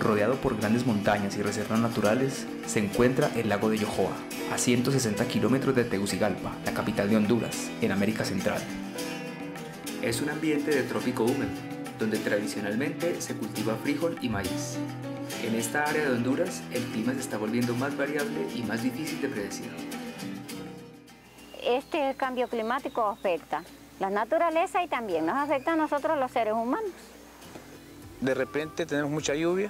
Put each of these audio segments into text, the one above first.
rodeado por grandes montañas y reservas naturales, se encuentra el lago de Yohoa, a 160 kilómetros de Tegucigalpa, la capital de Honduras, en América Central. Es un ambiente de trópico húmedo, donde tradicionalmente se cultiva frijol y maíz. En esta área de Honduras, el clima se está volviendo más variable y más difícil de predecir. Este cambio climático afecta la naturaleza y también nos afecta a nosotros los seres humanos. De repente tenemos mucha lluvia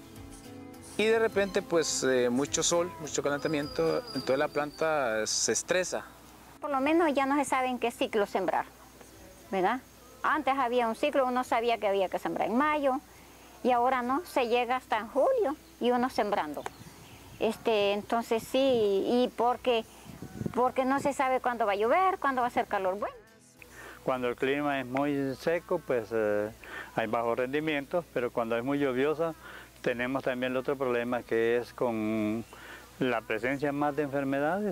y de repente pues mucho sol, mucho calentamiento, entonces la planta se estresa. Por lo menos ya no se sabe en qué ciclo sembrar, ¿verdad? Antes había un ciclo, uno sabía que había que sembrar en mayo y ahora no, se llega hasta en julio y uno sembrando. Entonces sí, y porque no se sabe cuándo va a llover, cuándo va a hacer calor bueno. Cuando el clima es muy seco, pues hay bajos rendimientos, pero cuando es muy lluviosa, tenemos también el otro problema que es con la presencia más de enfermedades.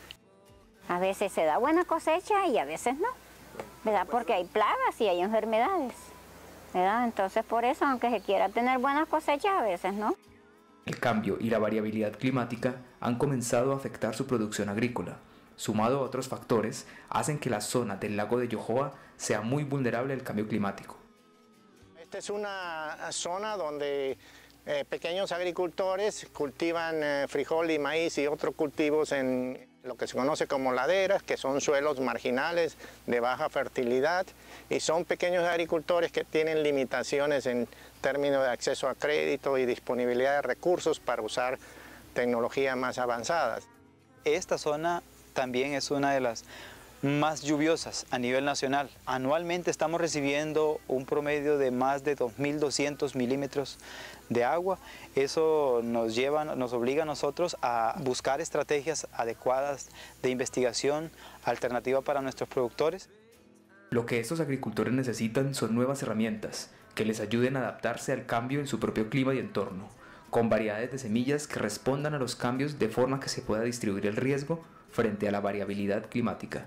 A veces se da buena cosecha y a veces no, ¿verdad? Porque hay plagas y hay enfermedades, ¿verdad? Entonces por eso, aunque se quiera tener buenas cosechas, a veces no. El cambio y la variabilidad climática han comenzado a afectar su producción agrícola. Sumado a otros factores, hacen que la zona del lago de Yohoa sea muy vulnerable al cambio climático. Esta es una zona donde pequeños agricultores cultivan frijol y maíz y otros cultivos en lo que se conoce como laderas, que son suelos marginales de baja fertilidad, y son pequeños agricultores que tienen limitaciones en términos de acceso a crédito y disponibilidad de recursos para usar tecnologías más avanzadas. Esta zona también es una de las más lluviosas a nivel nacional. Anualmente estamos recibiendo un promedio de más de 2.200 milímetros de agua. Eso nos obliga a nosotros a buscar estrategias adecuadas de investigación alternativa para nuestros productores. Lo que estos agricultores necesitan son nuevas herramientas que les ayuden a adaptarse al cambio en su propio clima y entorno, con variedades de semillas que respondan a los cambios de forma que se pueda distribuir el riesgo frente a la variabilidad climática.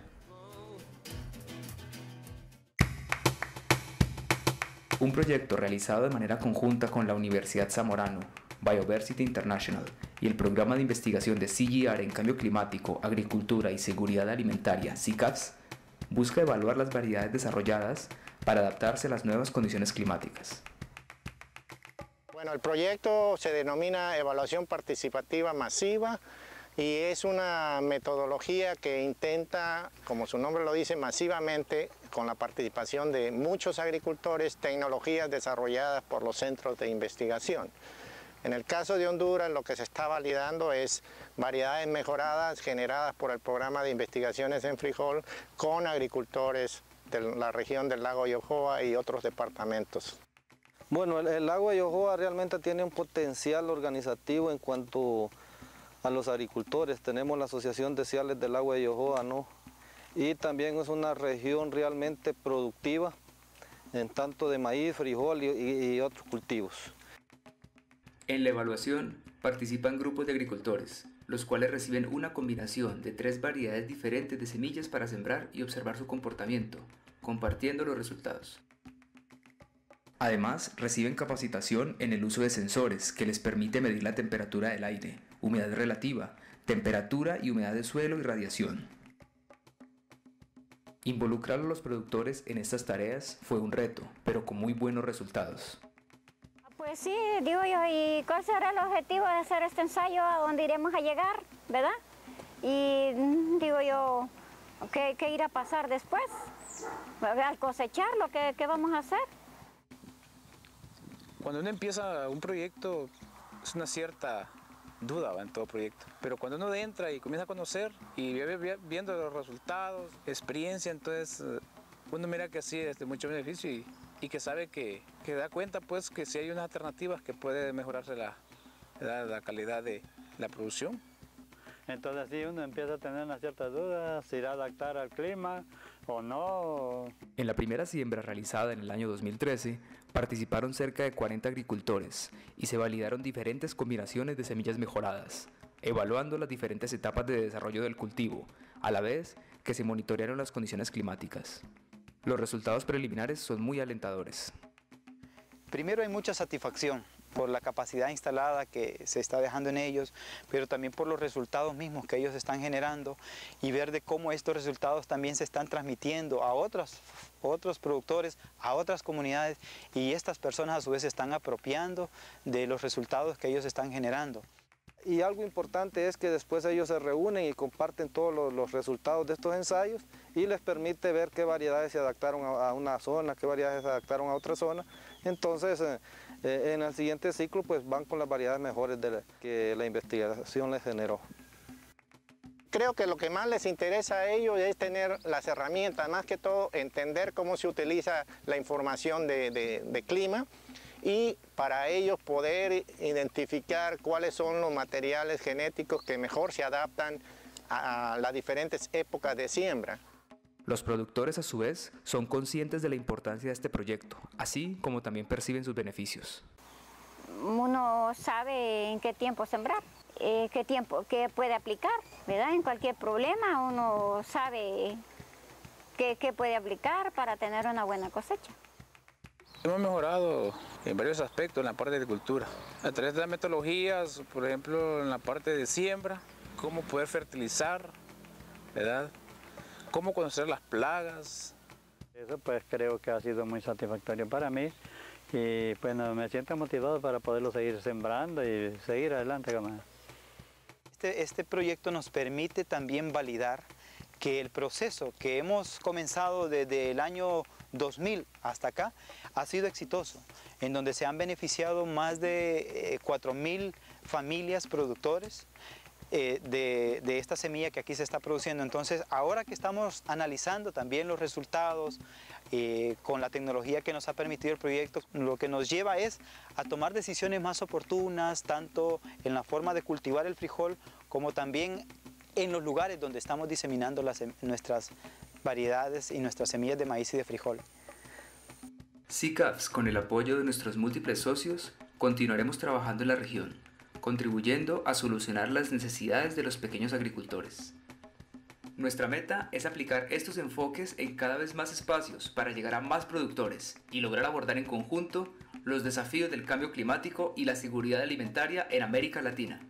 Un proyecto realizado de manera conjunta con la Universidad Zamorano, Bioversity International y el Programa de Investigación de CGIAR en Cambio Climático, Agricultura y Seguridad Alimentaria, CICAS, busca evaluar las variedades desarrolladas para adaptarse a las nuevas condiciones climáticas. Bueno, el proyecto se denomina Evaluación Participativa Masiva y es una metodología que intenta, como su nombre lo dice, masivamente, con la participación de muchos agricultores, tecnologías desarrolladas por los centros de investigación. En el caso de Honduras, lo que se está validando es variedades mejoradas generadas por el programa de investigaciones en frijol con agricultores de la región del lago Yohoa y otros departamentos. Bueno, el lago de Yohoa realmente tiene un potencial organizativo en cuanto a los agricultores. Tenemos la Asociación de Ciales del Lago de Yohoa, ¿no? Y también es una región realmente productiva en tanto de maíz, frijol y otros cultivos. En la evaluación participan grupos de agricultores, los cuales reciben una combinación de 3 variedades diferentes de semillas para sembrar y observar su comportamiento, compartiendo los resultados. Además, reciben capacitación en el uso de sensores que les permite medir la temperatura del aire, humedad relativa, temperatura y humedad de suelo y radiación. Involucrar a los productores en estas tareas fue un reto, pero con muy buenos resultados. Pues sí, digo yo, ¿y cuál será el objetivo de hacer este ensayo? ¿A dónde iremos a llegar, verdad? Y digo yo, ¿qué irá a pasar después? Al cosecharlo, ¿qué vamos a hacer? Cuando uno empieza un proyecto es una cierta duda en todo proyecto, pero cuando uno entra y comienza a conocer y viendo los resultados, experiencia, entonces uno mira que sí es de mucho beneficio y que sabe que da cuenta pues que si hay unas alternativas que puede mejorarse la calidad de la producción. Entonces sí, uno empieza a tener una cierta duda, si irá a adaptar al clima o no. En la primera siembra realizada en el año 2013, participaron cerca de 40 agricultores y se validaron diferentes combinaciones de semillas mejoradas, evaluando las diferentes etapas de desarrollo del cultivo, a la vez que se monitorearon las condiciones climáticas. Los resultados preliminares son muy alentadores. Primero hay mucha satisfacción por la capacidad instalada que se está dejando en ellos, pero también por los resultados mismos que ellos están generando y ver de cómo estos resultados también se están transmitiendo a otros productores, a otras comunidades, y estas personas a su vez se están apropiando de los resultados que ellos están generando. Y algo importante es que después ellos se reúnen y comparten todos los resultados de estos ensayos y les permite ver qué variedades se adaptaron a una zona, qué variedades se adaptaron a otra zona. Entonces, en el siguiente ciclo pues van con las variedades mejores que la investigación les generó. Creo que lo que más les interesa a ellos es tener las herramientas, más que todo entender cómo se utiliza la información de clima, y para ellos poder identificar cuáles son los materiales genéticos que mejor se adaptan a las diferentes épocas de siembra. Los productores, a su vez, son conscientes de la importancia de este proyecto, así como también perciben sus beneficios. Uno sabe en qué tiempo sembrar, qué puede aplicar, ¿verdad? En cualquier problema uno sabe qué puede aplicar para tener una buena cosecha. Hemos mejorado en varios aspectos en la parte de agricultura. A través de las metodologías, por ejemplo, en la parte de siembra, cómo poder fertilizar, ¿verdad? Cómo conocer las plagas. Eso pues creo que ha sido muy satisfactorio para mí y bueno, me siento motivado para poderlo seguir sembrando y seguir adelante, camarada. Este proyecto nos permite también validar que el proceso que hemos comenzado desde el año 2000 hasta acá ha sido exitoso, en donde se han beneficiado más de 4.000 familias productores de esta semilla que aquí se está produciendo. Entonces, ahora que estamos analizando también los resultados con la tecnología que nos ha permitido el proyecto, lo que nos lleva es a tomar decisiones más oportunas, tanto en la forma de cultivar el frijol, como también en los lugares donde estamos diseminando nuestras variedades y nuestras semillas de maíz y de frijol. SICAFS, con el apoyo de nuestros múltiples socios, continuaremos trabajando en la región, contribuyendo a solucionar las necesidades de los pequeños agricultores. Nuestra meta es aplicar estos enfoques en cada vez más espacios para llegar a más productores y lograr abordar en conjunto los desafíos del cambio climático y la seguridad alimentaria en América Latina.